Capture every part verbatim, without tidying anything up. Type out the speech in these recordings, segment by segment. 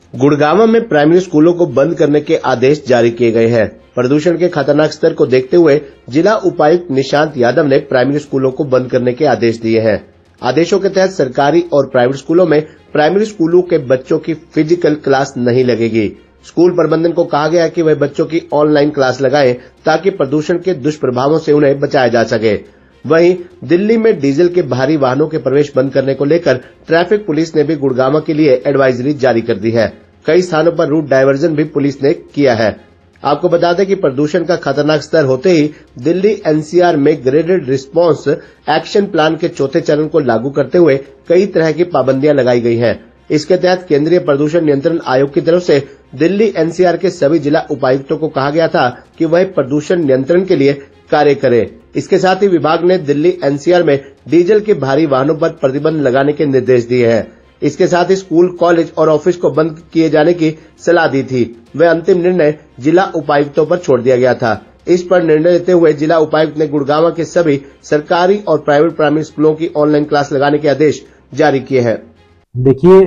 गुड़गांव में प्राइमरी स्कूलों को बंद करने के आदेश जारी किए गए हैं। प्रदूषण के खतरनाक स्तर को देखते हुए जिला उपायुक्त निशांत यादव ने प्राइमरी स्कूलों को बंद करने के आदेश दिए हैं। आदेशों के तहत सरकारी और प्राइवेट स्कूलों में प्राइमरी स्कूलों के बच्चों की फिजिकल क्लास नहीं लगेगी। स्कूल प्रबंधन को कहा गया है कि वह बच्चों की ऑनलाइन क्लास लगाएं ताकि प्रदूषण के दुष्प्रभावों से उन्हें बचाया जा सके। वहीं दिल्ली में डीजल के भारी वाहनों के प्रवेश बंद करने को लेकर ट्रैफिक पुलिस ने भी गुड़गांव के लिए एडवाइजरी जारी कर दी है। कई स्थानों पर रूट डायवर्जन भी पुलिस ने किया है। आपको बता दें कि प्रदूषण का खतरनाक स्तर होते ही दिल्ली एनसीआर में ग्रेडेड रिस्पांस एक्शन प्लान के चौथे चरण को लागू करते हुए कई तरह की पाबंदियां लगाई गई हैं। इसके तहत केंद्रीय प्रदूषण नियंत्रण आयोग की तरफ से दिल्ली एनसीआर के सभी जिला उपायुक्तों को कहा गया था कि वह प्रदूषण नियंत्रण के लिए कार्य करें। इसके साथ ही विभाग ने दिल्ली एनसीआर में डीजल के भारी वाहनों पर प्रतिबंध लगाने के निर्देश दिए हैं। इसके साथ ही स्कूल, कॉलेज और ऑफिस को बंद किए जाने की सलाह दी थी। वह अंतिम निर्णय जिला उपायुक्तों पर छोड़ दिया गया था। इस पर निर्णय लेते हुए जिला उपायुक्त ने गुड़गांव के सभी सरकारी और प्राइवेट प्राइमरी स्कूलों की ऑनलाइन क्लास लगाने के आदेश जारी किए हैं। देखिए,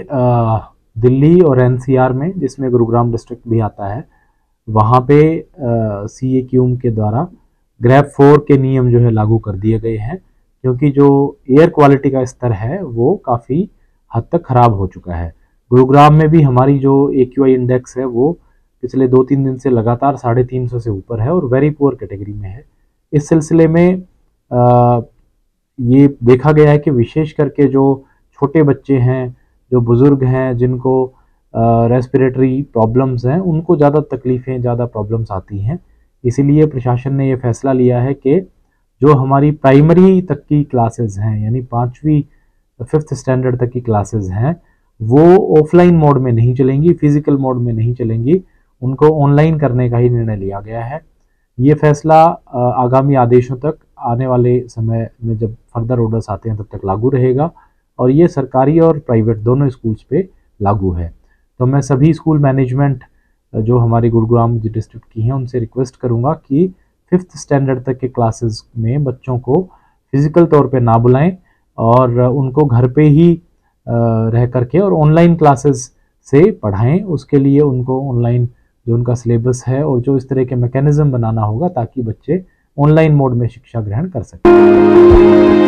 दिल्ली और एनसीआर में, जिसमें गुरुग्राम डिस्ट्रिक्ट भी आता है, वहाँ पे सीए क्यूम के द्वारा ग्रेड फोर के नियम जो है लागू कर दिए गए हैं, क्योंकि जो एयर क्वालिटी का स्तर है वो काफ़ी हद तक खराब हो चुका है। गुरुग्राम में भी हमारी जो एक्यूआई इंडेक्स है वो पिछले दो तीन दिन से लगातार साढ़े तीन सौ से ऊपर है और वेरी पुअर कैटेगरी में है। इस सिलसिले में आ, ये देखा गया है कि विशेष करके जो छोटे बच्चे हैं, जो बुज़ुर्ग हैं, जिनको रेस्पिरेटरी प्रॉब्लम्स हैं, उनको ज़्यादा तकलीफ़ें, ज़्यादा प्रॉब्लम्स आती हैं। इसीलिए प्रशासन ने ये फैसला लिया है कि जो हमारी प्राइमरी तक की क्लासेस हैं, यानी पाँचवीं फिफ्थ स्टैंडर्ड तक की क्लासेस हैं, वो ऑफलाइन मोड में नहीं चलेंगी, फिजिकल मोड में नहीं चलेंगी, उनको ऑनलाइन करने का ही निर्णय लिया गया है। ये फैसला आगामी आदेशों तक, आने वाले समय में जब फर्दर ऑर्डर्स आते हैं तब तक लागू रहेगा और ये सरकारी और प्राइवेट दोनों स्कूल्स पे लागू है। तो मैं सभी स्कूल मैनेजमेंट जो हमारी गुरुग्राम डिस्ट्रिक्ट की हैं उनसे रिक्वेस्ट करूँगा कि फिफ्थ स्टैंडर्ड तक के क्लासेस में बच्चों को फिजिकल तौर पे ना बुलाएं और उनको घर पे ही रह करके और ऑनलाइन क्लासेस से पढ़ाएं। उसके लिए उनको ऑनलाइन जो उनका सिलेबस है और जो इस तरह के मैकेनिज्म बनाना होगा ताकि बच्चे ऑनलाइन मोड में शिक्षा ग्रहण कर सकें।